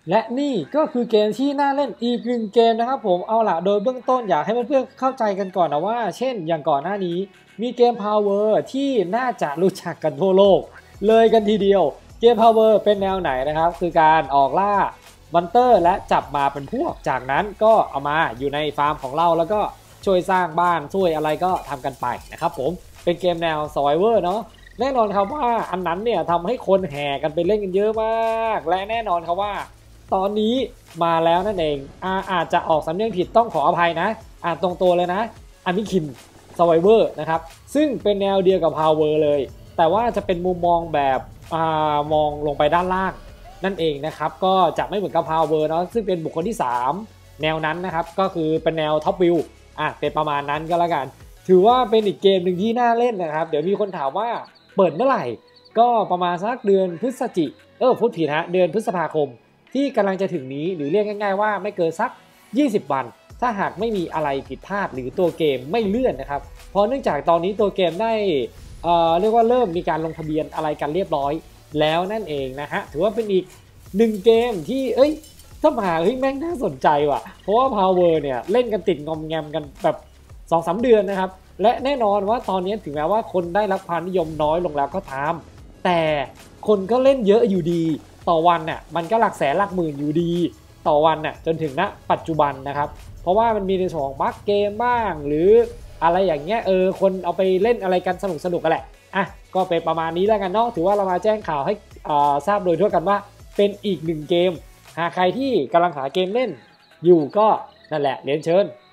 และนี่ก็คือเกมที่น่าเล่นอีกหนึ่งเกมนะครับผมเอาล่ะโดยเบื้องต้นอยากให้เพื่อนๆเข้าใจกันก่อนนะว่าเช่นอย่างก่อนหน้านี้มีเกม Power ที่น่าจะรู้จักกันทั่วโลกเลยกันทีเดียวเกม Power เป็นแนวไหนนะครับคือการออกล่ามอนเตอร์และจับมาเป็นพวกจากนั้นก็เอามาอยู่ในฟาร์มของเราแล้วก็ช่วยสร้างบ้านช่วยอะไรก็ทำกันไปนะครับผมเป็นเกมแนว Survivor เนาะแน่นอนครับว่าอันนั้นเนี่ยทำให้คนแห่กันไปเล่นกันเยอะมากและแน่นอนครับว่าตอนนี้มาแล้วนั่นเองอาจจะออกสำเนียงผิดต้องขออภัยนะอ่านตรงตัวเลยนะอามิคิน Survivor นะครับซึ่งเป็นแนวเดียวกับ Power เลยแต่ว่าจะเป็นมุมมองแบบมองลงไปด้านล่างนั่นเองนะครับก็จะไม่เหมือนกับ Power เนาะซึ่งเป็นบุคคลที่3แนวนั้นนะครับก็คือเป็นแนวท็อปวิวเป็นประมาณนั้นก็แล้วกันถือว่าเป็นอีกเกมหนึ่งที่น่าเล่นนะครับเดี๋ยวมีคนถามว่าเปิดเมื่อไหร่ก็ประมาณสักเดือนพฤศจิพูดผิดฮะเดือนพฤษภาคมที่กำลังจะถึงนี้หรือเรียกง่ายๆว่าไม่เกินสัก20 วันถ้าหากไม่มีอะไรผิดพลาดหรือตัวเกมไม่เลื่อนนะครับเพราะเนื่องจากตอนนี้ตัวเกมได้เรียกว่าเริ่มมีการลงทะเบียนอะไรกันเรียบร้อยแล้วนั่นเองนะฮะถือว่าเป็นอีกหนึ่งเกมที่ถ้ามาแม่งน่าสนใจว่ะเพราะว่า Power เนี่ยเล่นกันติดงอมแงมกันแบบ2-3 เดือนนะครับและแน่นอนว่าตอนนี้ถึงแม้ว่าคนได้รับความนิยมน้อยลงแล้วก็ตามแต่คนก็เล่นเยอะอยู่ดีต่อวันน่ะมันก็หลักแสนหลักหมื่นอยู่ดีต่อวันน่ะจนถึงณปัจจุบันนะครับเพราะว่ามันมีในส่วนของบั๊กเกมบ้างหรืออะไรอย่างเงี้ยคนเอาไปเล่นอะไรกันสนุกกันแหละก็เป็นประมาณนี้แล้วกันเนาะถือว่าเรามาแจ้งข่าวให้ทราบโดยทั่วกันว่าเป็นอีกหนึ่งเกมหากใครที่กำลังหาเกมเล่นอยู่ก็นั่นแหละเรียนเชิญ